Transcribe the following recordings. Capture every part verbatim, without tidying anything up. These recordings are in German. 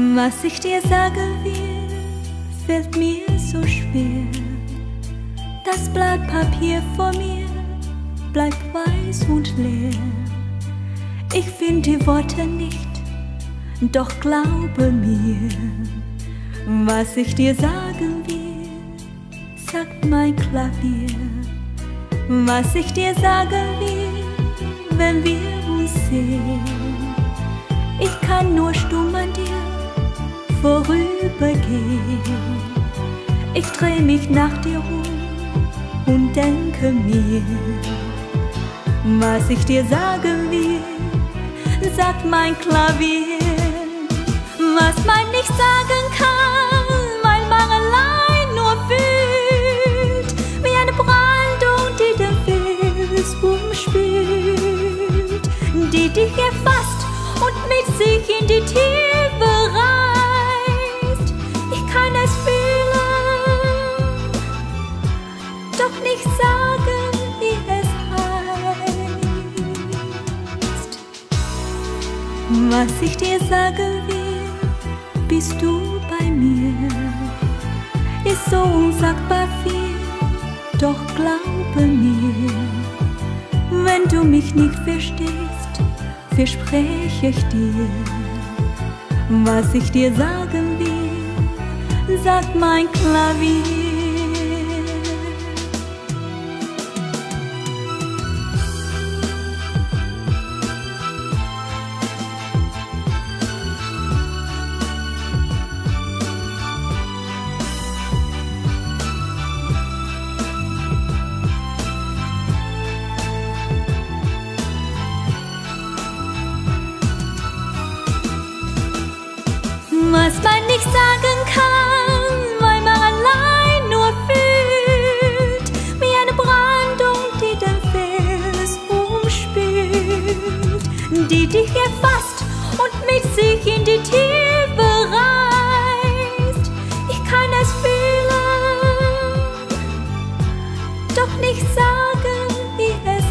Was ich dir sagen will, fällt mir so schwer. Das Blatt Papier vor mir bleibt weiß und leer. Ich find die Worte nicht, doch glaube mir, was ich dir sagen will, sagt mein Klavier. Was ich dir sagen will, wenn wir uns sehen, ich kann nur stumm an dir vorübergehen. Ich dreh mich nach dir um und denke mir, was ich dir sagen will, sagt mein Klavier. Was man nicht sagen kann, weil man allein nur fühlt, wie eine Brandung, die den Fels umspült, die dich erfasst und mit sich in die Tiefe reißt. Ich kann es fühlen, doch nicht sagen, wie es heißt. Was ich dir sagen will, bist du bei mir, ist so unsagbar viel, doch glaube mir, wenn du mich nicht verstehst, verspreche ich dir, was ich dir sagen will, sagt mein Klavier. Was man nicht sagen kann, weil man allein nur fühlt, wie eine Brandung, die den Fels umspült, die dich erfasst und mit sich in die Tiefe reißt. Ich kann es fühlen, doch nicht sagen, wie es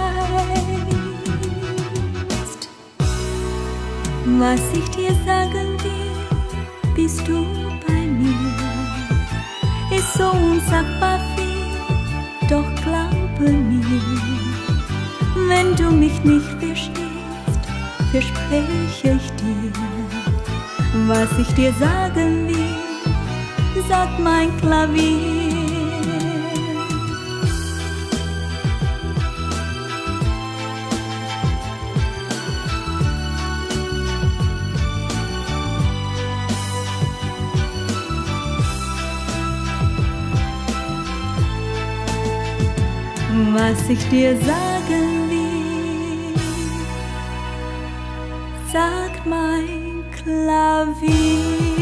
heißt. Was ich dir sagen will, bist du bei mir, ist so unsagbar viel, doch glaube mir, wenn du mich nicht verstehst, verspreche ich dir, was ich dir sagen will, sagt mein Klavier. Was ich dir sagen will, sagt mein Klavier.